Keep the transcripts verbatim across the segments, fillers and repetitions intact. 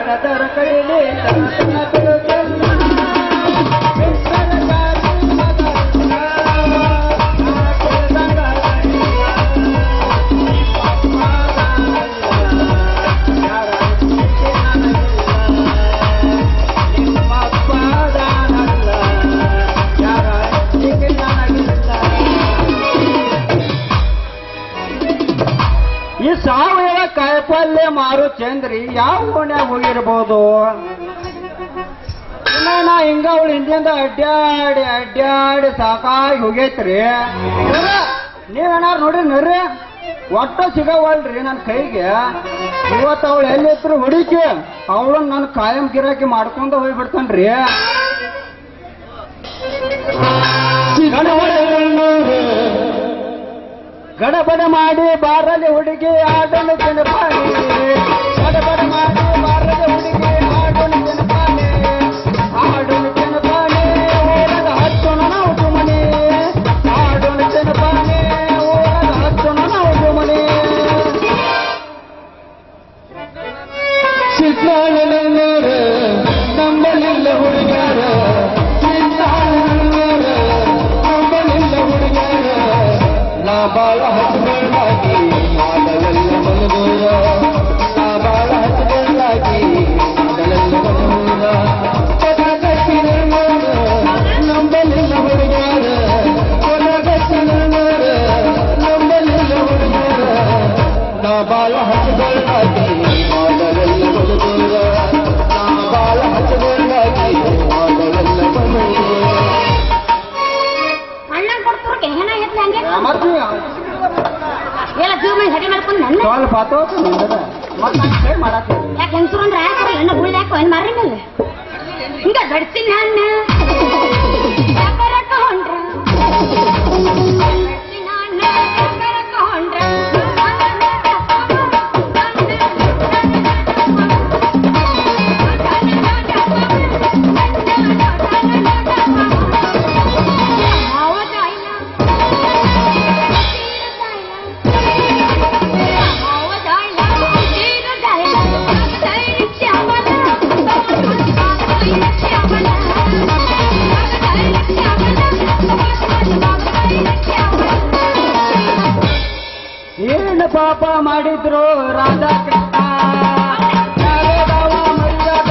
ತದರ ಕೈಲಿ ತನ ತಿರುಗಲ್ಲ ಈ ಸಾವಯವ ಕಾಯಿಪಲ್ಯ ಮಾರು ಚಂದ್ರಿ ಯಾವ ಓಣ್ಯಾಗ ಹೋಗಿರ್ಬೋದು ಇನ್ನ ನಾ ಹಿಂಗ ಅವಳು ಹಿಂದಿಂದ ಅಡ್ಡಾಡಿ ಅಡ್ಡಾಡಿ ಸಾಕಾಗಿ ಹೋಗೈತ್ರಿ ನೀವೇನಾರು ನೋಡಿ ನರ್ರಿ ಒಟ್ಟ ಸಿಗವಲ್ರಿ ನನ್ನ ಕೈಗೆ ಇವತ್ತು ಅವಳು ಎಲ್ಲಿದ್ರು ಹುಡುಕಿ ಅವಳು ನನ್ನ ಕಾಯಂ ಗಿರಾಕಿ ಮಾಡ್ಕೊಂಡು ಹೋಗ್ಬಿಡ್ತಾನ್ರಿ ಗಡಬಡ ಮಾಡಿ ಬಾರಲ್ಲಿ ಹುಡುಗಿ ಆಡಲು ಜನಪಾಲಿ ಗಡಬಡ ಮಾಡಿ ಬಾರಲ್ಲಿ ಹುಡುಗಿ ಆಡಲು ಜನಪಾಲಿ ಆಡಲು ಜನಪಾಲಿ ಓಡದ ಹತ್ತು ನಾವು ಮನೆ ಆಡಲು ಜನಪಾಲಿ ಓಡದ ಹತ್ತು ನಾವು ಮನೆ ಚಿತ್ತಾಳನಂಗರ ನಂಬಲಿಲ್ಲ ಹುಡುಗಾರ ಚಿತ್ತಾಳನಂಗರ ನಂಬಲಿಲ್ಲ ಹುಡುಗಾರ ನಾ ಬಾಳ ಹಚ್ಚಗಳಾಗಿ ಮಾಡಲೆಲ್ಲ ಮಲಗೋರ ನಾ ಬಾಳ ಹಚ್ಚಗಳಾಗಿ ಮಾಡಲೆಲ್ಲ ಮಲಗೋರ ಪದಗಟ್ಟಿನ ನಂಬಲಿಲ್ಲ ಹುಡುಗಾರ ಪದಗಟ್ಟಿನ ನಂಬಲಿಲ್ಲ ಹುಡುಗಾರ ನಾ ಬಾಳ ಹಚ್ಚಗಳಾಗಿ ಮಾಡಲೆಲ್ಲ ಮಲಗೋರ ನಾ ಬಾಳ ಹಚ್ಚಗಳಾಗಿ ಮಾಡಲೆಲ್ಲ ಮಲಗೋರ ಎಲ್ಲ ಜೀವನ ಹಡಿ ಮಾಡ್ಕೊಂಡು ನನ್ನ ಸ್ವಲ್ಪ ಆತೋತ ಮತ್ತೆ ಮಾಡತ್ತೆ ಯಾಕೆ ಹೆಂಗಸರು ಅಂದ್ರೆ ಯಾಕೆ ಎಣ್ಣೆ ಬುಳ್ಳಿ ಯಾಕೋ ಏನು ಮಾರಿ ಮೇಲೆ ಹಿಂಗ ಗಡ್ತೀನಿ ನನ್ನ ವ್ಯಾಪಾರಕ್ಕೆ ಹೊಂಡ್ರ ವ್ಯಾಪಾರಕ್ಕೆ ಹೊಂಡ್ರ ಏನು ಪಾಪ ಮಾಡಿದ್ರು ರಾಧಾ ಕೃಷ್ಣ ಮರ್ಯಾದ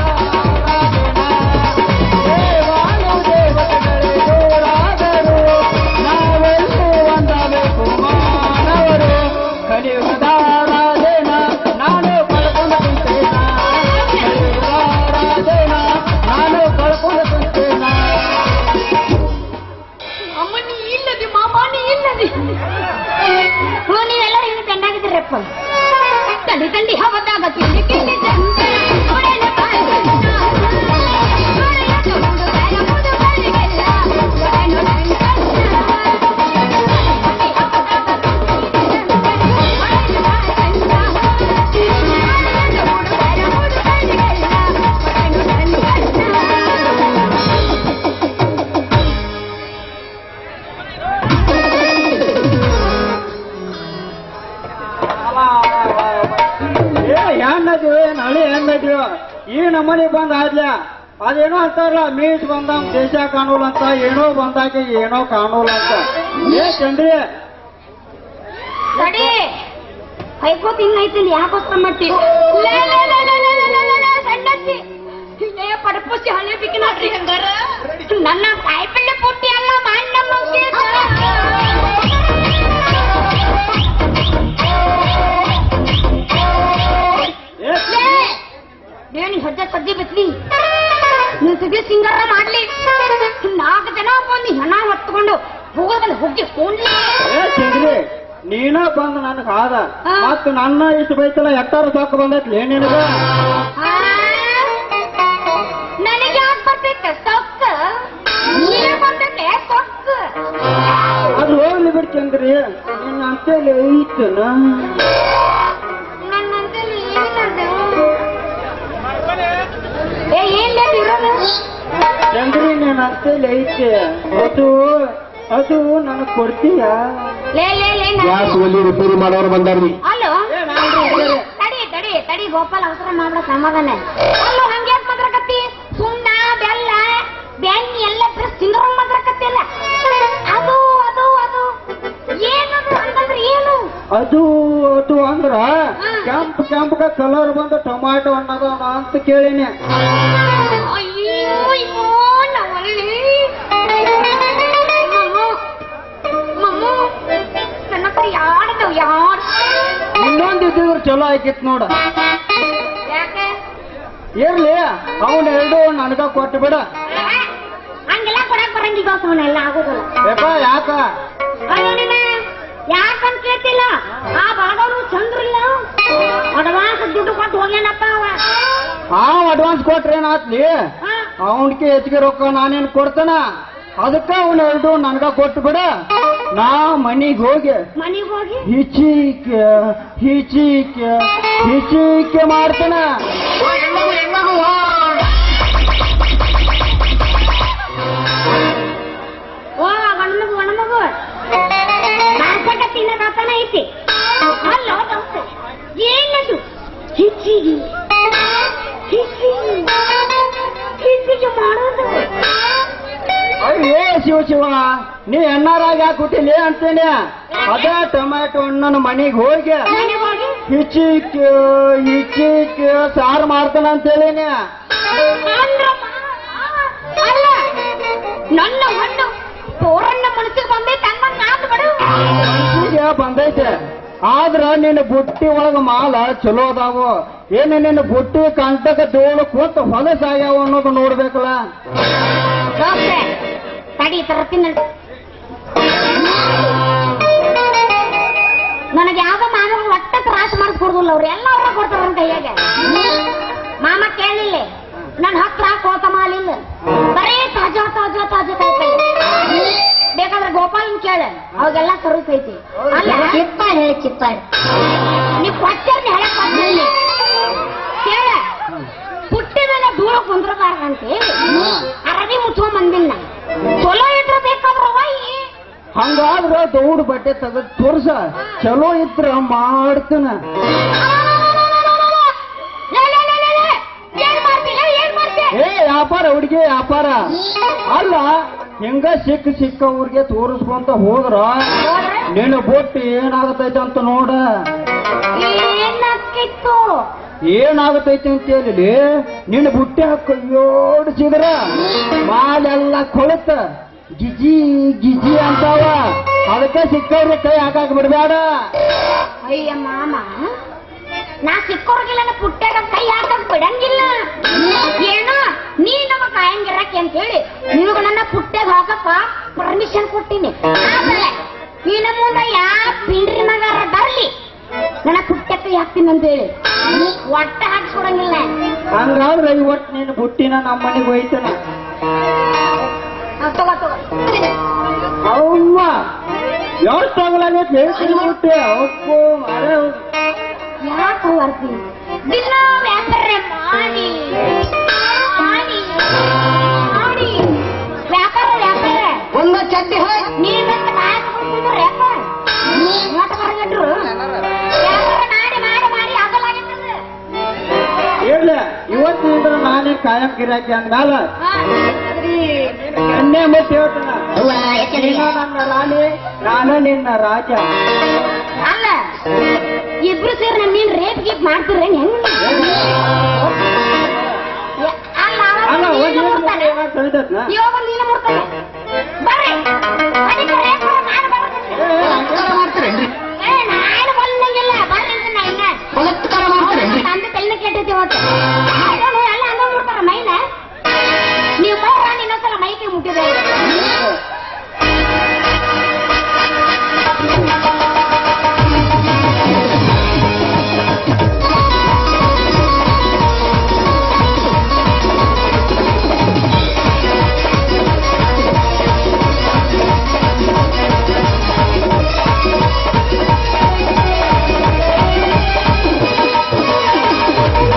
ದೇವಾನು ದೇವತೆಗಳೇ ದೂರಾದರು ನಾವೆಲ್ಲೂ ಒಂದಾಗಬೇಕು ಮಾನವರು ಕಲಿಯುಗದ ರಾಧೇನ ನಾನು ಕಳ್ಕೊಂಡು ಕುಂತೇನ ರಾಧೇನ ನಾನು ಕಳ್ಕೊಂಡು ಕುಂತೇನ ಅಮ್ಮನಿ ಇಲ್ಲದೆ ಮಾಮಾನಿ ಇಲ್ಲದೆ ನೀವೆಲ್ಲರೂ ಹಿಂಗೆ ಚೆನ್ನಾಗಿದ್ದೀರಪ್ಪ ತಂಡಿ ತಂಡಿ ಹವದಾಗ ತಿಂಡಿ ಕಿಂಡಿ ನಳಿ ಹೆಂಗದ್ಯೋ ಈ ನಮ್ಮನೆ ಬಂದ್ ಆದ್ಲ ಅದೇನೋ ಅಂತಾರಲ್ಲ ಮೀಟ್ ಬಂದಂಗ್ ದೇಶ ಕಾಣೋಲ್ ಅಂತ ಏನೋ ಬಂದಾಕೆ ಏನೋ ಕಾಣೋಲ್ ಅಂತ ಏ ಚಂದ್ರಿ ಸಡಿ ಹೈಕೋತ್ ಹಿಂಗೈತಿಲ್ಲ ಯಾಕೋಸ್ಕರ ಮಾಡ್ತಿ ಸಣ್ಣತ್ತಿ ಪಡಪುಸಿ ಹಳೆ ಬಿಕ್ಕಿ ನೋಡ್ರಿ ಹಂಗಾರ ನನ್ನ ಕಾಯಿಪಲ್ಲೆ ಪುಟ್ಟಿ ಅಲ್ಲ ಮಾಡಿ ನಮ್ಮ ನೀನು ಸದ್ಯ ಸದ್ಯ ಬಿತ್ಲಿ ನೀನು ಸದ್ಯ ಸಿಂಗಾರ ಮಾಡ್ಲಿ ನಾಲ್ಕು ಜನ ಬಂದು ಹೆಣ ಹೊತ್ಕೊಂಡು ಹೋಗೋದ್ರಲ್ಲಿ ಹೋಗಿ ಕೊಂಡ್ಲಿ ಚಂದ್ರಿ ನೀನ ಬಂದು ನನಗೆ ಆದ ಮತ್ತ ನನ್ನ ಇಷ್ಟು ಬೈತಲ್ಲ ಎಟ್ಟಾರು ಸಾಕು ಬಂದೈತ್ಲಿ ನಿನಗ ನನಗೆ ಯಾಕೆ ಬರ್ತೈತೆ ಸೊಕ್ಕ ನೀನು ಬಂದೈತೆ ಸೊಕ್ಕ ಅದು ಹೋಗ್ಲಿ ಬಿಡ್ ಚಂದ್ರಿ ನಿನ್ನ ಅಂತೇಳಿ ಐತನ ನನ್ನಂತೇಳಿ ಏನದು ಏ ಏನ್ ಇರೋದು ಚಂದ್ರಿ ನನ್ನ ಅಂತೇಳಿ ಐತೆ ಅದು ಅದು ನನಗ್ ಕೊಡ್ತೀಯ ಲೇ ಲೇ ಲೇ ಗ್ಯಾಸ್ ಒಲಿ ರಿಪೇರಿ ಮಾಡೋರು ಬಂದಾರ್ರಿ ಅಲ್ಲೋ ತಡಿ ತಡಿ ತಡಿ ತಡಿ ಗೋಪಾಲ ಅವಸರ ಮಾಡ್ಬಿಡ ಸಮಾಧಾನ. ಅಲ್ಲ ಹಂಗ್ಯಾಕ್ ಮಾತಾಡಕತ್ತಿ? ಸುಣ್ಣ ಬೆಲ್ಲ ಬೆಣ್ಣಿ ಎಲ್ಲ ಸಿಂಗರ ಮಾತಾಡಕತ್ತಿಲ್ಲ. ಅದು ಅದು ಅದು ಏನದು ಅಂತಂದ್ರೆ ಏನು? ಅದು ಅದು ಅಂದ್ರ ಕೆಂಪ್ ಕೆಂಪಗ ಕಲರ್ ಬಂದ ಟೊಮಾಟೊ ಹಣ್ಣದ ಅಂತ ಕೇಳಿನಿ. ಅಯ್ಯೋ ಅಯ್ಯೋ ನವಲ್ಲಿ ಮಮ್ಮು ನನ್ನ ಕೈ ಯಾರ್ದವ್ ಯಾರು? ಇನ್ನೊಂದು ಇದ್ದಿದ್ರೆ ಚಲೋ ಆಯ್ಕಿತ್ ನೋಡ. ಯಾಕೆ ಇರ್ಲಿ ಅವನ್ ಎರಡು ನನಗ ಕೊಟ್ಟು ಬಿಡ. ಹಂಗೆಲ್ಲ ಕೊಡಕ್ ಬರಂಗಿಲ್ಲ ಅವನೆಲ್ಲ ಆಗೋದಿಲ್ಲ. ಬೇಕಾ ಯಾಕ ಅಯ್ಯೋ ನಿನ್ನ ಯಾಕಂತ ಕೇಳ್ತಿಲ್ಲ. ಆ ಬಾಡವರು ಚಂದ್ರಿಲ್ಲ ಅಡ್ವಾನ್ಸ್ ದುಡ್ಡು ಕೊಟ್ಟು ಹೋಗ್ಲೇನಪ್ಪ ಅವ. ಆ ಅಡ್ವಾನ್ಸ್ ಕೊಟ್ರೆ ಏನಾತ್ಲಿ? ಅವನ್ಗೆ ಹೆಚ್ಚಿಗೆ ರೊಕ್ಕ ನಾನೇನ್ ಕೊಡ್ತಾನ. ಅದಕ್ಕ ಅವನ್ ಎರಡು ನನ್ಗ ಕೊಟ್ಟು ಬಿಡ. ನಾ ಮನಿಗ್ ಹೋಗಿ ಮನಿಗ್ ಹೋಗಿ ಹಿಚಿಕೆ ಹಿಚಿಕೆ ಹಿಚಿಕೆ ಮಾಡ್ತಾನ. ಓ ಗಂಡ್ಮಗು ಗಂಡ್ಮಗು ನಾಲ್ಕ ತಿನ್ನಕತ್ತಾನ ಐತಿ. ಅಲ್ಲ ಏನದು ಹಿಚ್ಚಿಗೆ ಹಿಚ್ಚಿಗೆ ಹಿಚ್ಚಿಗೆ ಮಾಡೋದು? ಅಯ್ಯೇ ಶಿವ ಶಿವ, ನೀ ಎನ್ನಾರಾಗ ಯಾಕೆ ಹುಟ್ಟಿಲಿ ಅಂತೇನೆ. ಅದ ಟೊಮ್ಯಾಟೊ ಹಣ್ಣನ ಮನಿಗ್ ಹೋಗಿ ಮನೆಗ್ ಹೋಗಿ ಹಿಚಿಕೆ ಹಿಚಿಕೆ ಸಾರು ಮಾಡ್ತಾನ ಅಂತೇಳಿನಿ. ಅಲ್ಲ ನನ್ನ ಹಣ್ಣು ತೋರಣ್ಣ ಮನಸ್ಸಿಗೆ ಬಂದೈತೆ ಅಂದಂಗ ಆತು ಬಿಡು. ಮನ್ಸಿಗೆ ಬಂದೈತೆ. ಆದ್ರ ನಿನ್ನ ಬುಟ್ಟಿ ಒಳಗ ಮಾಲ ಚಲೋ ಅದಾವು. ಏನು ನಿನ್ನ ಬುಟ್ಟಿ ಕಂಟಕ ತೋಳು ಕೂತ ಹೊಲಸಾಗ್ಯಾವ ಅನ್ನೋದು ನೋಡ್ಬೇಕಲ್ಲ. ತಡಿ ತರತೀನಿ. ನನಗೆ ಯಾವ್ದೋ ಮಾನವ ಒಟ್ಟ ತ್ರಾಸ ಮಾಡಿಸ್ಕೊಡುದಿಲ್ಲ. ಅವ್ರು ಎಲ್ಲ ಅವ್ರ ಕೊಡ್ತಾರ ನನ್ನ ಕೈಯಾಗ. ಮಾಮ ಕೇಳಿಲ್ಲ ನನ್ನ ಹತ್ರ ಕೋತ ಮಾಲಿಲ್ಲ, ಬರೇ ತಾಜಾ ತಾಜಾ ತಾಜಾ ಕಾಯ್ತಲ್ಲ. ಬೇಕಾದ್ರೆ ಗೋಪಾಲನ್ ಕೇಳ, ಅವಾಗೆಲ್ಲ ಸರ್ವಿಸ್ ಐತಿ. ಅಲ್ಲ ಚಿತ್ತ ಹೇಳಿ ಚಿತ್ತ ನೀ ಕೊಟ್ಟರ್ನ ಹೇಳಕ್ ಬಂದಿಲ್ಲ. ಕೇಳ ಪುಟ್ಟಿ ಮೇಲೆ ಧೂಳ ಕುಂದ್ರಬಾರ್ದಂತೆ ಅರಬಿ ಮುಚ್ಕೊಂಡ್ ಬಂದಿಲ್ಲ. ಚಲೋ ಇದ್ರ ಬೇಕಾದ್ರವ. ಹಂಗಾದ್ರ ದೌಡ್ ಬಟ್ಟೆ ತೆಗೆದ್ ತೋರ್ಸ. ಚಲೋ ಇದ್ರ ಮಾಡ್ತಾನ. ಏ ವ್ಯಾಪಾರ ಹುಡುಗಿ ವ್ಯಾಪಾರ ಅಲ್ಲ. ಹಿಂಗ ಸಿಕ್ಕ ಸಿಕ್ಕ ಊರಿಗೆ ತೋರಿಸ್ಕೊಂತ ಹೋದ್ರ ನಿನ್ನ ಬೊಟ್ಟು ಏನಾಗತೈತೆ ಅಂತ ನೋಡ. ಏನಾಗತೈತಿ ಅಂತ ಹೇಳಿ ನಿನ್ನ ಬುಟ್ಟಿ ಹಾಕ ಯೋಡಿಸಿದ್ರ ಮಾಲೆಲ್ಲ ಕೊಳತ ಗಿಜಿ ಗಿಜಿ ಅಂತಾವ. ಅದಕ್ಕೆ ಸಿಕ್ಕವ್ರಿಗೆ ಕೈ ಹಾಕಾಕ ಬಿಡ್ಬೇಡ. ಅಯ್ಯ ಮಾಮ, ನಾ ಸಿಕ್ಕವ್ರಿಗೆಲ್ಲ ಪುಟ್ಟಾಗ ಕೈ ಹಾಕಕ್ ಬಿಡಂಗಿಲ್ಲ. ಏನೋ ನೀ ನಮ್ಮ ಕಾಯಂಗಿರಕ್ಕೆ ಅಂತ ಹೇಳಿ ನೀವು ನನ್ನ ಪುಟ್ಟಾಗ ಹಾಕಪ್ಪ ಪರ್ಮಿಷನ್ ಕೊಟ್ಟಿನಿ. ಆಮೇಲೆ ಇನ್ನ ಮುಂದೆ ಯಾವ ಪಿಂಡ್ರಿ ಮಗಾರ ಬರ್ಲಿ ನನ್ನ ಪುಟ್ಟಕ್ಕೆ ಹಾಕ್ತೀನಿ ಅಂತ ಹೇಳಿ ಒಟ್ಟ ಹಾಕ್ಸ್ಕೊಡಂಗಿಲ್ಲ. ಹಂಗಾದ್ರೆ ಇವತ್ತು ನೀನು ಬುಟ್ಟಿನ ನಮ್ಮ ಮನೆಗೆ ಒಯ್ತಾನ. ತಗೋ ತಗೋ ಅವ್ವ ಎಷ್ಟು ಆಗಲಾಗ ಹೇಳ್ತೀನಿ ಬುಟ್ಟಿ. ಅಪ್ಪೋ ಮಾರೇ ಯಾಕೆ ಬರ್ತೀನಿ ದಿನ ವ್ಯಾಪಾರ ಮಾಡಿ ಮಾಡಿ ಮಾಡಿ ವ್ಯಾಪಾರ ವ್ಯಾಪಾರ ಒಂದು ಚಡ್ಡಿ ಹೋಯ್ ನೀನ್ ವ್ಯಾಪಾರ ಬರಗಟ್ರು ವ್ಯಾಪಾರ ಮಾಡಿ ಮಾಡಿ ಮಾಡಿ ಆಗಲಾಗಿರ್ತದೆ. ಹೇಳ ಇವತ್ತಿನಿಂದ ನಾನೇ ಕಾಯಂ ಗಿರಾಕಿ ಅಂದ್ಮೇಲ ಎಣ್ಣೆ ಮತ್ತೆ ಹೇಳ್ತಾನ. ನೀನು ನನ್ನ ರಾಣಿ, ನಾನು ನಿನ್ನ ರಾಜ. ಅಲ್ಲ ಇಬ್ರು ಸೇರಿ ನನ್ನ ನೀನ್ ರೇಪ್ ಗೀಪ್ ಮಾಡ್ತಿರ ಹೆಂಗ? ಅಲ್ಲ ಅಲ್ಲ ಇವಾಗ ನೀನು ಮುಡ್ತಾನೆ ಬರ್ರಿ ಮಾಡ್ತೀರೇನ್ರಿ? ನಾನು ಬಂದಂಗಿಲ್ಲ ಬರ್ರಿ ಬಲತ್ಕಾರ ಮಾಡ್ತೀರೇನ್ರಿ? ತಂದೆ ತೆಲ್ಲ ಕೆಟ್ಟೈತಿ ಇವತ್ತು ಎಲ್ಲ ಹಂಗ ಮುಡ್ತಾರ ಮೈನ. ನೀವು ಮೈ ರಾಣಿ ಇನ್ನೊಂದ್ಸಲ ಮೈಗೆ ಮುಟ್ಟಿದೆ.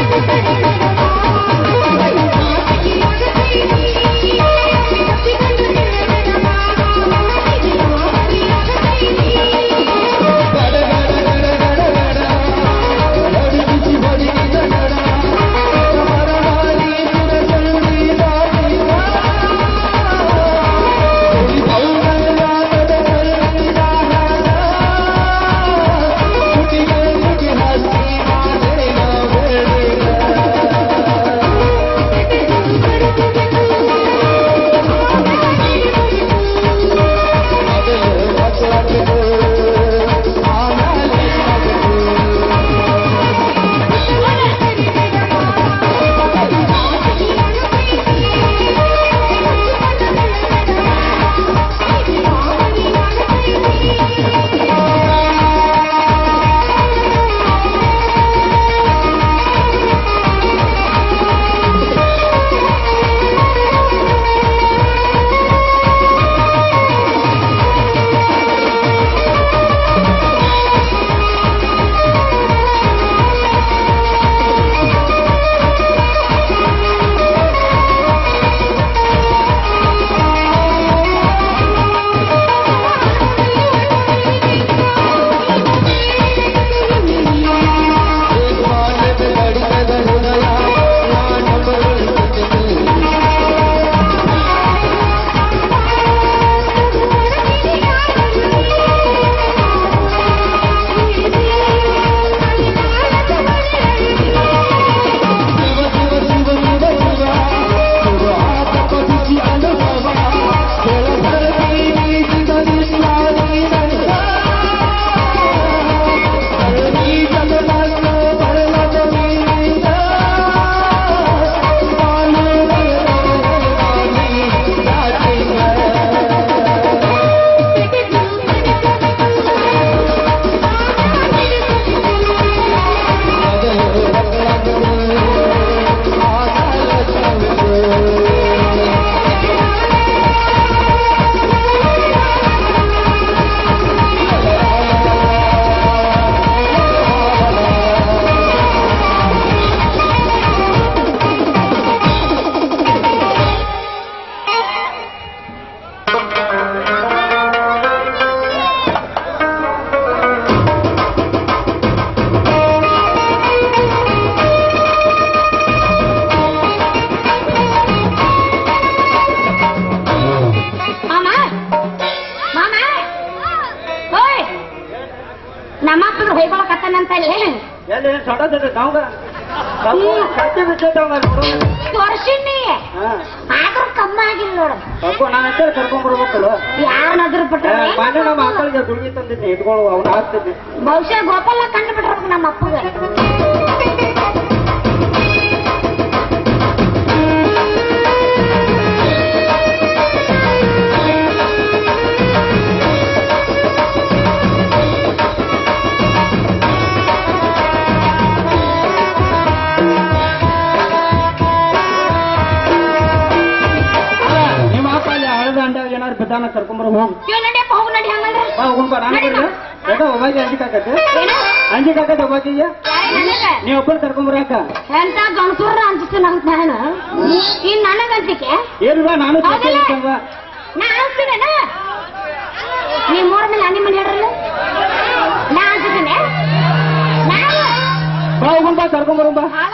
Thank you. ಕಟ್ಟಿ ಬಿದ್ದೈತವ ನೋಡು. ತೋರ್ಸಿನಿ ಹಾ ಆದ್ರೂ ಕಮ್ಮಿ ಆಗಿಲ್ಲ ನೋಡು. ಕರ್ಕೊಂಡ್ ನಾನು ಅಂತೇಳಿ ಕರ್ಕೊಂಡ್ ಬರ್ಬೇಕಲ್ಲ. ಯಾರನ್ನಾದ್ರೂ ಬಿಟ್ಟ ಮೊನ್ನೆ ನಮ್ಮ ಮಕ್ಕಳಿಗೆ ಗುಳಿಗೆ ತಂದಿದ್ದೆ ಇಟ್ಕೊಳ್ಳು ಅವ್ನು ಹಾಕ್ತಿದ್ದೆ. ಬಹುಶಃ ಗೋಪಾಲ ಕಂಡು ಬಿಟ್ಟಿರ್ಬೇಕು ನಮ್ಮ ಅಪ್ಪಗೆ. ಏನಾರು ಬಿದ್ದಾನ ಕರ್ಕೊಂಬರ ಹೋಗು. ಹೋಗು ನಡಿ ಹಂಗಂದ್ರೆ ಹೋಗ್ಬಾ ನಾನು ಯಾಕ ಒಬ್ಬಾಕಿ ಅಂಜಿಕ್ ಆಕತ್ತೆ ಅಂಜಿಕ್ ಆಕತ್ತೆ ಒಬ್ಬಾಕಿಗೆ ನೀವ್ ಒಬ್ಬರು ಕರ್ಕೊಂಬರಾಕ ಎಂತ ಗಣಸೂರ ಅನ್ಸುತ್ತೆ ನಂಗ್ ನಾನು ಇನ್ ನನಗಂತಿಕೆ ಏನ್ವಾ ನಾನು ನಾ ಅನ್ಸ್ತೀನೇನ ನೀವ್ ಮೂರ ಮೇಲೆ ಹನಿ ಮನೆ ಹೇಳ್ರಲ್ಲ ನಾ ಅನ್ಸುತ್ತೀನಿ ಬಾ ಹೋಗ್ಬಾ ಕರ್ಕೊಂಬರಂಬಾ.